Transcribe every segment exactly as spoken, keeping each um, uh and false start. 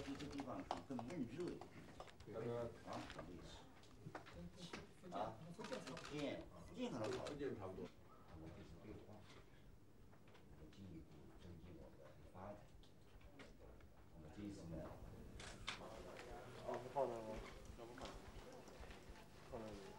这个地方更闷热一点。啊，什么意思？啊，福建，福建可能好，福建差不多。我们就是对话，我们进一步增进我们的发展。我们这一次呢，啊，放那个，要不放？放那个。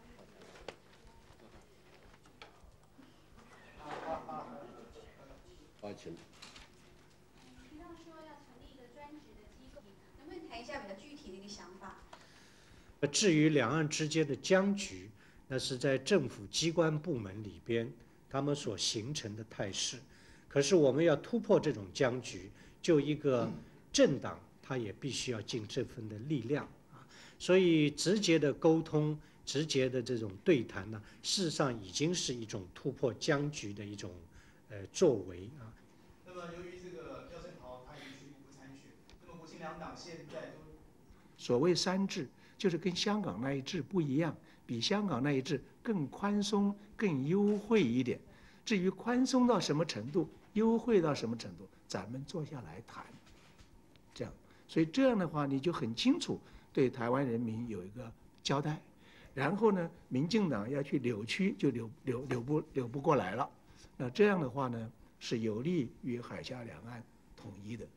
抱歉。 提到说要成立一个专职的机构，能不能谈一下比较具体的一个想法？ 至于两岸之间的僵局，那是在政府机关部门里边他们所形成的态势。可是我们要突破这种僵局，就一个政党，它也必须要尽这份的力量啊。所以直接的沟通、直接的这种对谈呢，事实上已经是一种突破僵局的一种呃作为啊。 那么由于这个廖振豪他已经宣布不参选，那么国亲两党现在都所谓三制。就是跟香港那一制不一样，比香港那一制更宽松、更优惠一点。至于宽松到什么程度，优惠到什么程度，咱们坐下来谈。这样，所以这样的话，你就很清楚对台湾人民有一个交代。然后呢，民进党要去扭曲，就扭扭扭不扭不过来了。那这样的话呢，是有利于海峡两岸统一的。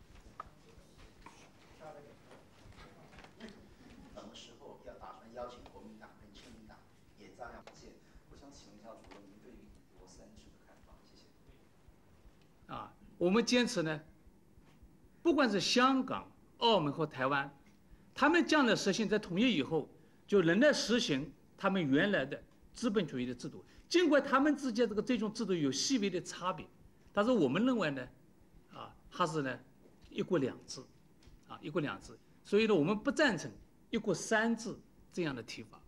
邀请国民党跟亲民党也照样见。我想请问一下主任，您对于一国三制的看法？谢谢。 啊，我们坚持呢，不管是香港、澳门和台湾，他们将来实行在统一以后，就仍然实行他们原来的资本主义的制度。尽管他们之间这个这种制度有细微的差别，但是我们认为呢，啊，还是呢一国两制，啊，一国两制。所以呢，我们不赞成一国三制这样的提法。